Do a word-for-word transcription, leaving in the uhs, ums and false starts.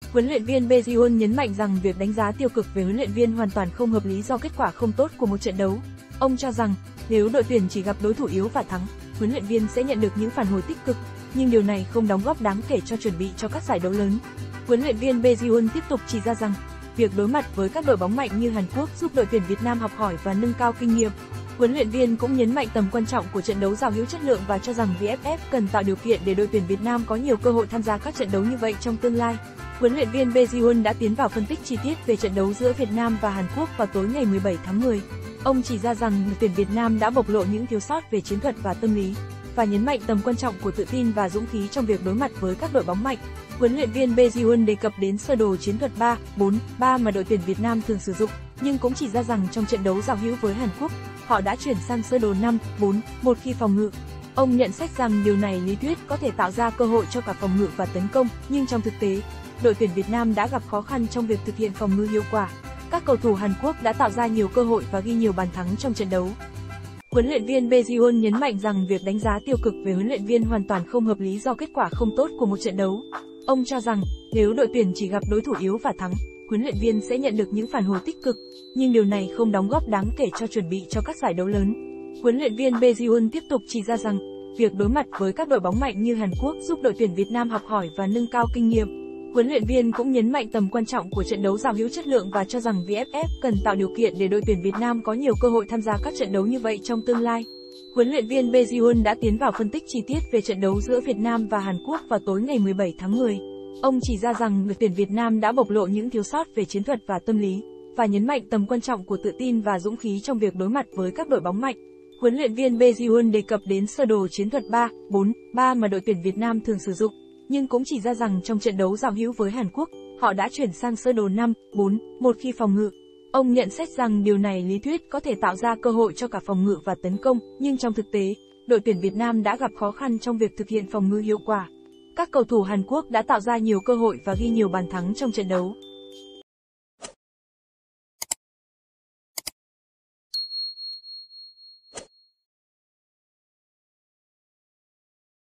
Huấn luyện viên Bae Ji-won nhấn mạnh rằng việc đánh giá tiêu cực về huấn luyện viên hoàn toàn không hợp lý do kết quả không tốt của một trận đấu. Ông cho rằng, nếu đội tuyển chỉ gặp đối thủ yếu và thắng, huấn luyện viên sẽ nhận được những phản hồi tích cực, nhưng điều này không đóng góp đáng kể cho chuẩn bị cho các giải đấu lớn. Huấn luyện viên Bae Ji-won tiếp tục chỉ ra rằng, việc đối mặt với các đội bóng mạnh như Hàn Quốc giúp đội tuyển Việt Nam học hỏi và nâng cao kinh nghiệm. Huấn luyện viên cũng nhấn mạnh tầm quan trọng của trận đấu giao hữu chất lượng và cho rằng vê ép ép cần tạo điều kiện để đội tuyển Việt Nam có nhiều cơ hội tham gia các trận đấu như vậy trong tương lai. Huấn luyện viên Bae Ji-won đã tiến vào phân tích chi tiết về trận đấu giữa Việt Nam và Hàn Quốc vào tối ngày mười bảy tháng mười. Ông chỉ ra rằng đội tuyển Việt Nam đã bộc lộ những thiếu sót về chiến thuật và tâm lý, và nhấn mạnh tầm quan trọng của tự tin và dũng khí trong việc đối mặt với các đội bóng mạnh. Huấn luyện viên Bae Ji-won đề cập đến sơ đồ chiến thuật ba bốn ba mà đội tuyển Việt Nam thường sử dụng, nhưng cũng chỉ ra rằng trong trận đấu giao hữu với Hàn Quốc, họ đã chuyển sang sơ đồ năm bốn một khi phòng ngự. Ông nhận xét rằng điều này lý thuyết có thể tạo ra cơ hội cho cả phòng ngự và tấn công, nhưng trong thực tế, đội tuyển Việt Nam đã gặp khó khăn trong việc thực hiện phòng ngự hiệu quả. Các cầu thủ Hàn Quốc đã tạo ra nhiều cơ hội và ghi nhiều bàn thắng trong trận đấu. Huấn luyện viên Bae Ji-won nhấn mạnh rằng việc đánh giá tiêu cực về huấn luyện viên hoàn toàn không hợp lý do kết quả không tốt của một trận đấu. Ông cho rằng, nếu đội tuyển chỉ gặp đối thủ yếu và thắng, huấn luyện viên sẽ nhận được những phản hồi tích cực, nhưng điều này không đóng góp đáng kể cho chuẩn bị cho các giải đấu lớn. Huấn luyện viên Bae Ji-won tiếp tục chỉ ra rằng, việc đối mặt với các đội bóng mạnh như Hàn Quốc giúp đội tuyển Việt Nam học hỏi và nâng cao kinh nghiệm. Huấn luyện viên cũng nhấn mạnh tầm quan trọng của trận đấu giao hữu chất lượng và cho rằng vê ép ép cần tạo điều kiện để đội tuyển Việt Nam có nhiều cơ hội tham gia các trận đấu như vậy trong tương lai. Huấn luyện viên Bae Ji-won đã tiến vào phân tích chi tiết về trận đấu giữa Việt Nam và Hàn Quốc vào tối ngày mười bảy tháng mười. Ông chỉ ra rằng đội tuyển Việt Nam đã bộc lộ những thiếu sót về chiến thuật và tâm lý, và nhấn mạnh tầm quan trọng của tự tin và dũng khí trong việc đối mặt với các đội bóng mạnh. Huấn luyện viên Bae Ji-won đề cập đến sơ đồ chiến thuật ba bốn ba mà đội tuyển Việt Nam thường sử dụng, nhưng cũng chỉ ra rằng trong trận đấu giao hữu với Hàn Quốc, họ đã chuyển sang sơ đồ năm bốn một khi phòng ngự. Ông nhận xét rằng điều này lý thuyết có thể tạo ra cơ hội cho cả phòng ngự và tấn công, nhưng trong thực tế, đội tuyển Việt Nam đã gặp khó khăn trong việc thực hiện phòng ngự hiệu quả. Các cầu thủ Hàn Quốc đã tạo ra nhiều cơ hội và ghi nhiều bàn thắng trong trận đấu.